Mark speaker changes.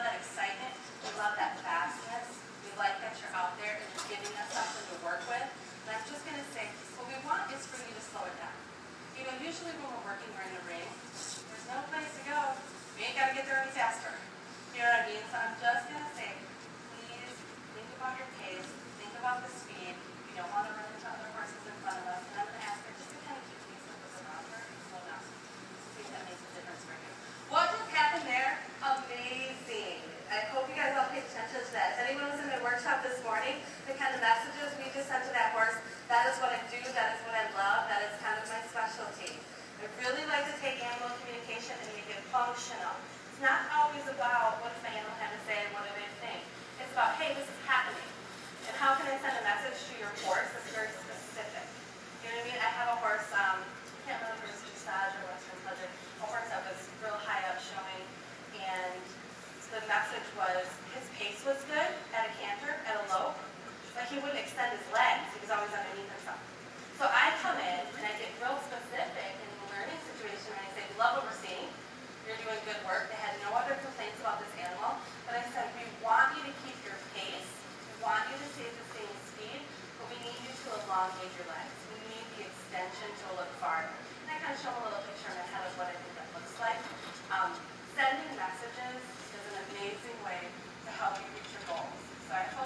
Speaker 1: that excitement. We love that fastness. We like that you're out there and you're giving us something to work with. And I'm just going to say, what we want is for you to slow it down. You know, usually when we're working, we're in the ring. There's no place to go. We ain't got to get there any faster. You know what I mean? So I'm just going to say, please think about your pace. Think about the speed. You don't want to run into other horses in front of us. And I'm going to ask her just to kind of keep things around her and slow down. See if that makes a difference for you. What just happened there? Amazing. I hope you guys all paid attention to that. If anyone was in my workshop this morning, the kind of messages we just sent to that horse, that is what I do, that is what I love, that is kind of my specialty. I really like to take animal communication and make it functional. It's not always about what does the animal have to say and what do they think. It's about, hey, this is happening. And how can I send a message to your horse that's very specific? You know what I mean? I have a horse, I can't remember if it was dressage or Western Pleasure, a horse that was real high up showing, and the message was his pace was good at a canter, at a lope, but he wouldn't extend his legs. He was always underneath himself. So I come in and I get real specific in the learning situation and I say, we love what we're seeing. You're doing good work. They had no other complaints about this animal, but I said, we want you to keep your pace. We want you to stay at the same speed, but we need you to elongate your legs. We need the extension to look farther. And I kind of show a little picture in my head of what I think that looks like. Sending messages is an amazing way to help you reach your goals. So I